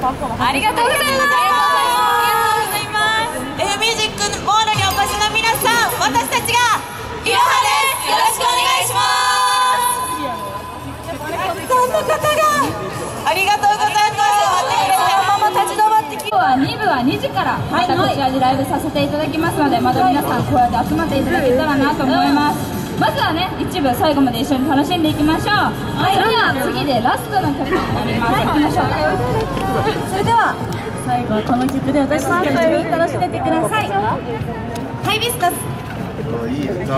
ありがとうございます。 ミュージックモールにお越しの皆さん、私たちがいろはです。よろしくお願いします。そんな方がありがとうございます。ママ立ち止まってきて、 今日は2部は2時からまたこちらでライブさせていただきますので、また皆さんこうやって集まっていただけたらなと思います。まずはね、一部最後まで一緒に楽しんでいきましょう。それでは次でラストの曲になります。いきましょう。 それでは最後この曲で私たちと一緒に楽しんでてください。ハイビスカス。 いいですか。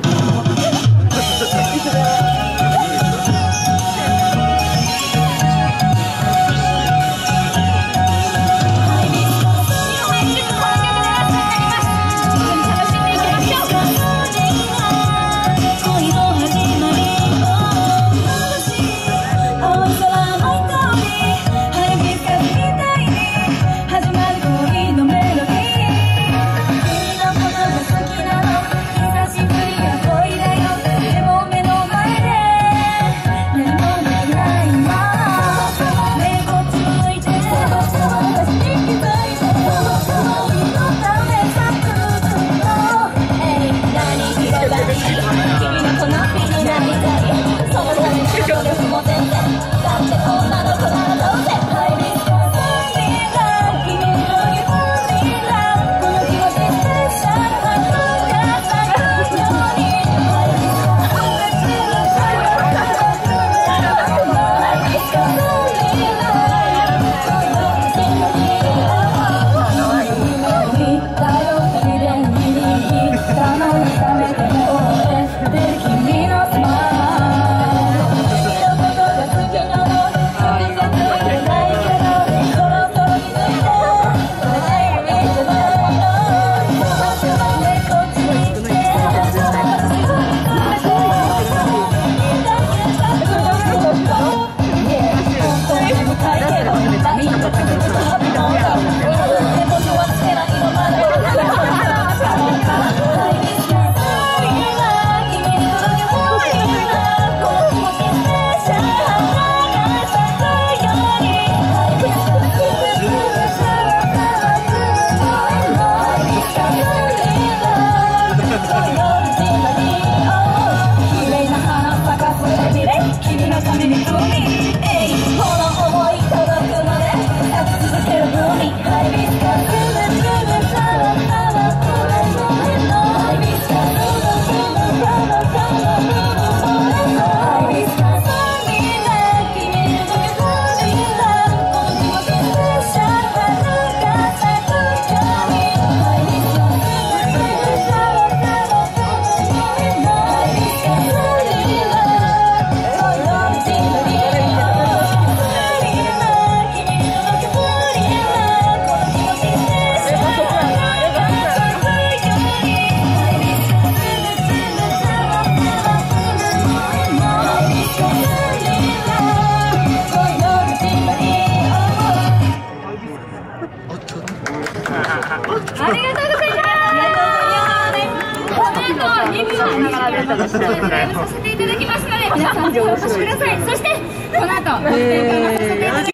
させていただきますので、皆さんぜひお越しください。そしてこの後